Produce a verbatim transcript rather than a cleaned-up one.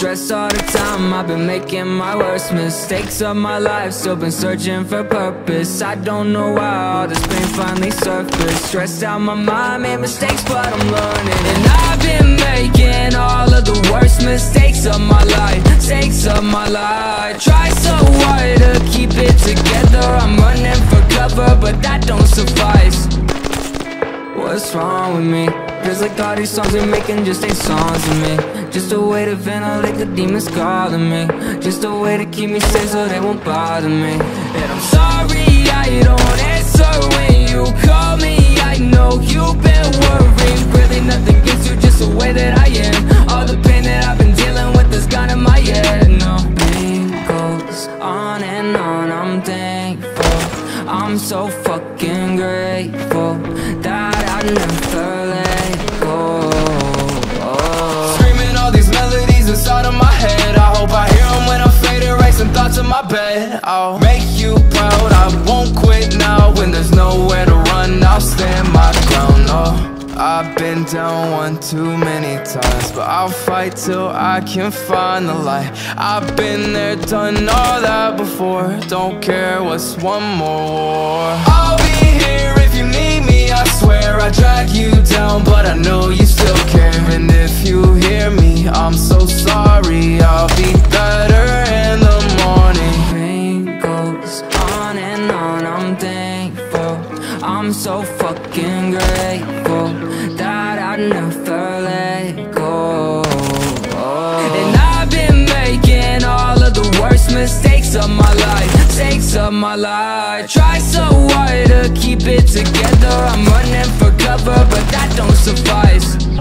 stress all the time. I've been making my worst mistakes of my life. Still been searching for purpose. I don't know why all this pain finally surfaced. Stressed out my mind, made mistakes but I'm learning. And I've been making all of the worst mistakes of my life. Mistakes of my life. Try so hard to keep it together. I'm running for cover but that don't suffice. What's wrong with me? Feels like all these songs we're making just ain't songs to me. Just a way to ventilate the demons calling me. Just a way to keep me safe so they won't bother me. And I'm sorry I don't answer when you call me. I know you've been worried. Really nothing gets you, just the way that I am. All the pain that I've been dealing with is gone in my head. No, pain goes on and on. I'm thankful, I'm so fucking grateful that I never let go. Oh. Screaming all these melodies inside of my head. I hope I hear them when I'm fading, racing thoughts in my bed. I'll make you proud, I won't quit now. When there's nowhere to run, I'll stand my ground. Oh, I've been down one too many times, but I'll fight till I can find the light. I've been there, done all that before. Don't care what's one more war. I'll be here if you need me, I swear. I drag you down, but I know you still care. And if you hear me, I'm so sorry. I'll be better in the morning. Rain goes on and on. I'm thankful, I'm so fucking grateful that I never let go. Oh. And I've been making all of the worst mistakes of my life. Mistakes of my life. Try so hard to keep it together. I'm running for cover but that don't suffice.